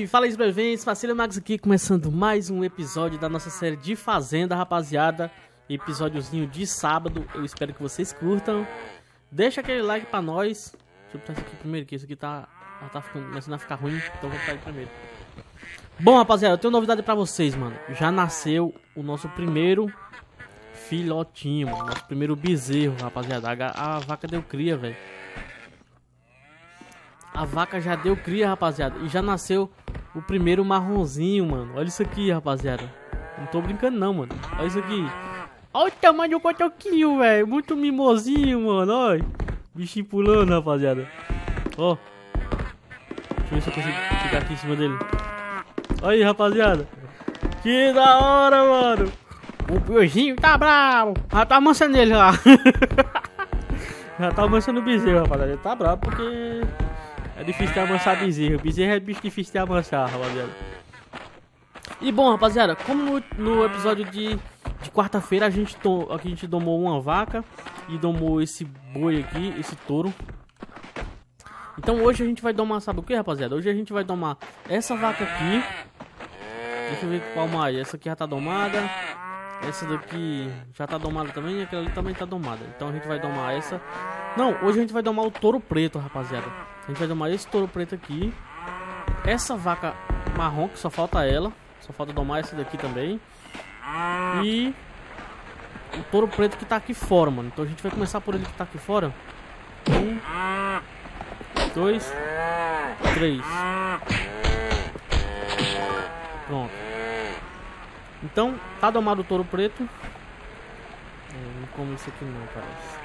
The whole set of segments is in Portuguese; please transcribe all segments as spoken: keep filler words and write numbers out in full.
Salve! Fala aí, sobreviventes, Facílio Max aqui, começando mais um episódio da nossa série de Fazenda, rapaziada. Episódiozinho de sábado, eu espero que vocês curtam. Deixa aquele like pra nós. Deixa eu botar isso aqui primeiro, que isso aqui tá, tá ficando, começando a ficar ruim, então vou botar ele primeiro. Bom, rapaziada, eu tenho novidade pra vocês, mano. Já nasceu o nosso primeiro filhotinho, mano. Nosso primeiro bezerro, rapaziada. A, a vaca deu cria, velho. A vaca já deu cria, rapaziada. E já nasceu o primeiro marronzinho, mano. Olha isso aqui, rapaziada. Não tô brincando não, mano. Olha isso aqui. Olha o tamanho do cotoquinho, velho. Muito mimosinho, mano. Olha. Bichinho pulando, rapaziada. Ó. Deixa eu ver se eu consigo ficar aqui em cima dele. Olha aí, rapaziada. Que da hora, mano. O piozinho tá bravo. Já tá amansando ele lá. Já tá amansando o bezerro, rapaziada. Ele tá bravo porque... é difícil de amansar bezerro. Bezerro é bicho difícil de amansar, rapaziada. E bom, rapaziada, como no, no episódio de, de quarta-feira a gente, to, a gente domou uma vaca e domou esse boi aqui, esse touro. Então hoje a gente vai domar, sabe o que, rapaziada? Hoje a gente vai domar essa vaca aqui. Deixa eu ver qual mais. Essa aqui já tá domada. Essa daqui já tá domada também. E aquela ali também tá domada. Então a gente vai domar essa. Não, hoje a gente vai domar o touro preto, rapaziada. A gente vai domar esse touro preto aqui. Essa vaca marrom, que só falta ela. Só falta domar essa daqui também. E o touro preto que tá aqui fora, mano. Então a gente vai começar por ele que tá aqui fora. Um, dois, três. Pronto. Então, tá domado o touro preto. É, não como isso aqui não, parece.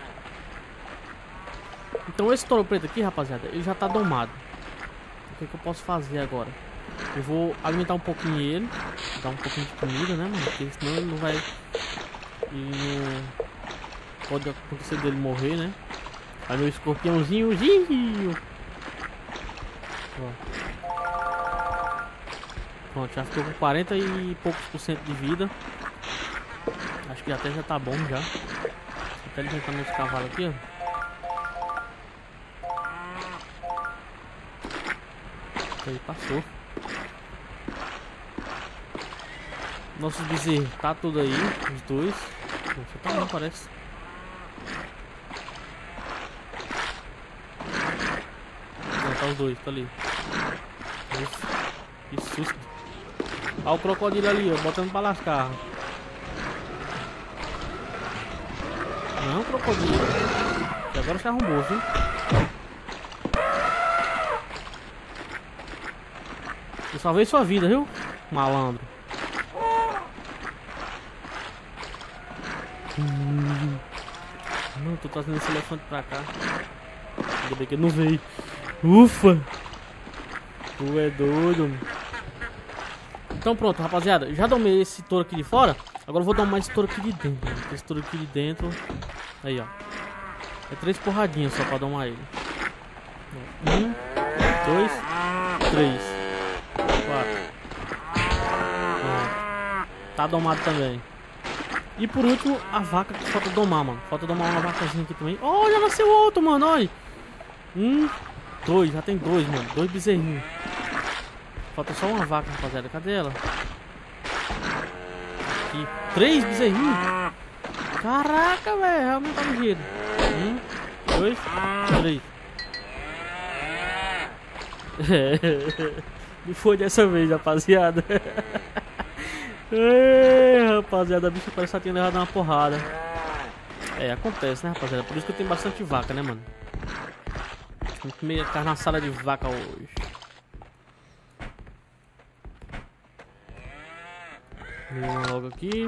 Então esse touro preto aqui, rapaziada, ele já tá domado. O que, que eu posso fazer agora? Eu vou alimentar um pouquinho ele. Dar um pouquinho de comida, né, mano? Porque senão ele não vai... Ele não... pode acontecer dele morrer, né? Aí meu escorpiãozinho... Ó. Pronto, já ficou com quarenta e poucos por cento de vida. Acho que até já tá bom já. Até alimentando esse cavalo aqui, ó. Aí passou. Nossos bezerros tá tudo aí, os dois. Nossa, tá bom, parece. Não, tá os dois, tá ali. Ufa, que susto. Olha o crocodilo ali, ó, botando pra lascar. Não, crocodilo. E agora se arrombou, viu? Eu salvei sua vida, viu? Malandro. Hum. Não, tô trazendo esse elefante pra cá. Ainda bem que ele não veio. Ufa! Tu é doido, mano. Então pronto, rapaziada. Já domei esse touro aqui de fora. Agora eu vou domar esse touro aqui de dentro, mano. Esse touro aqui de dentro. Aí, ó. É três porradinhas só pra domar ele. Um, dois, três. Tá domado também. E por último, a vaca que falta domar, mano. Falta domar uma vacazinha aqui também. Oh, já nasceu outro, mano, olha. Um, dois, já tem dois, mano. Dois bezerrinhos. Falta só uma vaca, rapaziada. Cadê ela? Aqui. Três bezerrinhos. Caraca, velho. Realmente tá ligeiro. Um, dois, três. Não foi dessa vez, rapaziada. Ei, rapaziada, a bicha parece que tinha levado uma porrada. É, acontece, né, rapaziada? Por isso que eu tenho bastante vaca, né, mano? Vou comer carnaçada de vaca hoje. Vou logo aqui.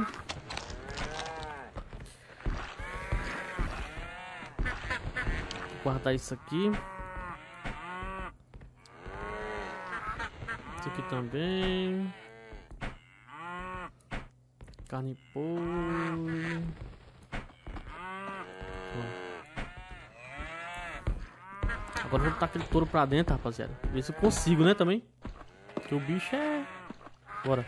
Vou guardar isso aqui. Isso aqui também. Carne pôr. Agora eu vou botar aquele touro pra dentro, rapaziada. Ver se eu consigo, né, também. Porque o bicho é... Bora.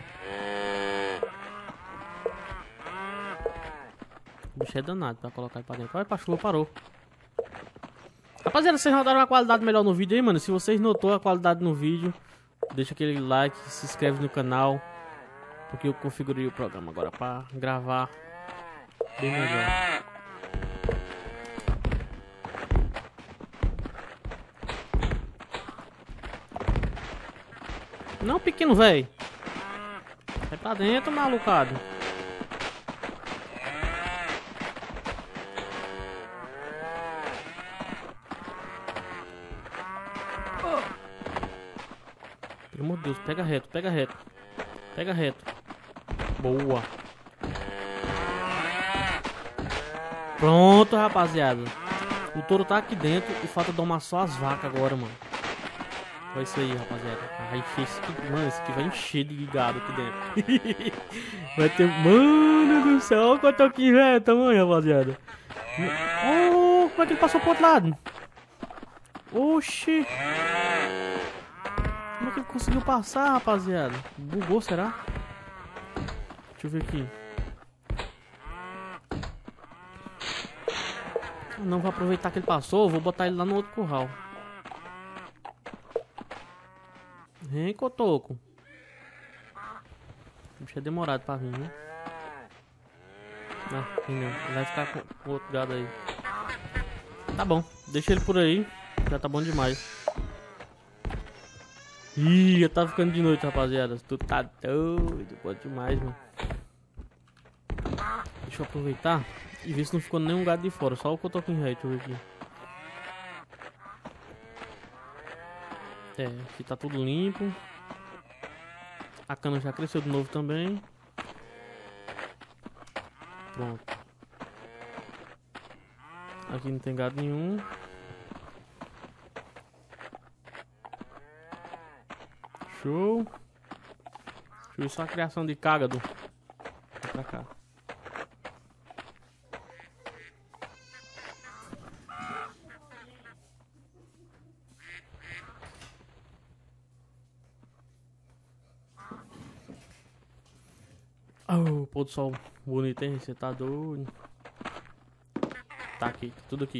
O bicho é danado pra colocar ele pra dentro. Olha, a chuva parou. Rapaziada, vocês notaram uma qualidade melhor no vídeo aí, mano? Se vocês notou a qualidade no vídeo, deixa aquele like, se inscreve no canal. Porque eu configurei o programa agora pra gravar bem melhor. Não, pequeno, velho. Vai pra dentro, malucado. Pelo amor de Deus, pega reto, pega reto. Pega reto. Boa. Pronto, rapaziada. O touro tá aqui dentro e falta domar só as vacas agora, mano. Olha isso aí, rapaziada. Vai encher esse aqui. Mano, esse aqui vai encher de gado aqui dentro. Vai ter... Mano do céu, olha o cotoquinho, velho. Tamanho, rapaziada. Oh, como é que ele passou pro outro lado? Oxi. Como é que ele conseguiu passar, rapaziada? Bugou, será? Deixa eu ver aqui. Ah, não, vou aproveitar que ele passou. Vou botar ele lá no outro curral. Vem, cotoco. O bicho é demorado pra vir, né? Não, não. Ele vai ficar com o outro gado aí. Tá bom, deixa ele por aí. Já tá bom demais. Ih, já tá ficando de noite, rapaziada. Tu tá doido, pode demais, mano. Deixa eu aproveitar e ver se não ficou nenhum gado de fora. Só o cotoquinho rei, deixa eu ver aqui. É, aqui tá tudo limpo. A cana já cresceu de novo também. Pronto. Aqui não tem gado nenhum. Show. Deixa eu ver só a criação de cágado. Vem pra cá. Oh, pôr do sol bonito, hein? Você tá doido? Tá aqui, tudo aqui.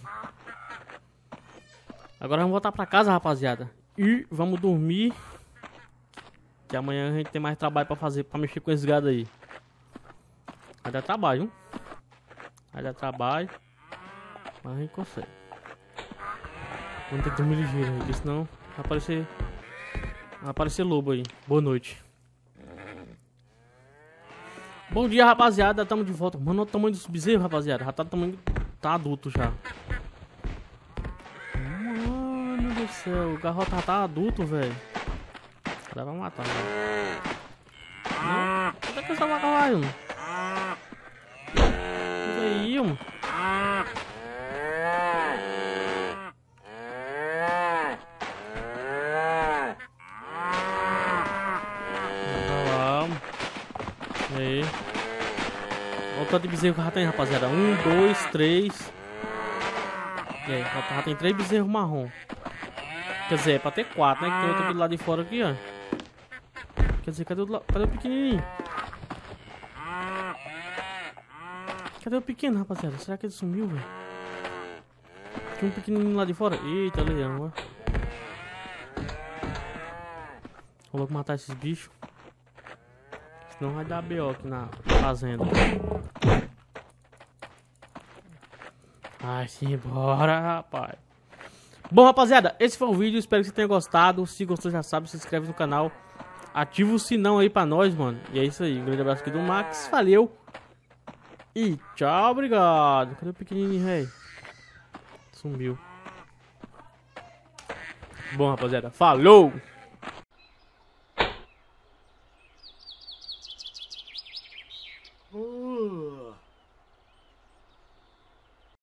Agora vamos voltar pra casa, rapaziada. E vamos dormir. Que amanhã a gente tem mais trabalho pra fazer, pra mexer com esses gado aí. Vai dar trabalho, hein? Vai dar trabalho. Mas a gente consegue. Vamos ter que dormir ligeiro, porque senão vai aparecer. Vai aparecer lobo aí. Boa noite. Bom dia, rapaziada, tamo de volta. Mano, olha o tamanho dos bezerros, rapaziada. Já tá do tamanho... Tá adulto já. Mano do céu, o garrote já tá adulto, velho. Dá pra matar, velho. Não, onde é que essa vaca vai, mano? Olha aí, mano. Aí. Olha o tanto de bezerro que já tem, rapaziada. Um, dois, três. E aí, já tem três bezerros marrom. Quer dizer, é pra ter quatro, né? Que tem outro aqui do lado de fora aqui, ó. Quer dizer, cadê o, cadê o pequenininho? Cadê o pequeno, rapaziada? Será que ele sumiu, velho? Tinha um pequenininho lá de fora. Eita, leão, ó. Vou logo matar esses bichos. Senão vai dar B O aqui na fazenda. Vai se embora, rapaz. Bom, rapaziada, esse foi o vídeo. Espero que você tenha gostado. Se gostou, já sabe, se inscreve no canal. Ativa o sinão aí pra nós, mano. E é isso aí. Um grande abraço aqui do Max. Valeu. E tchau, obrigado. Cadê o pequenininho, rei? Sumiu. Bom, rapaziada, falou!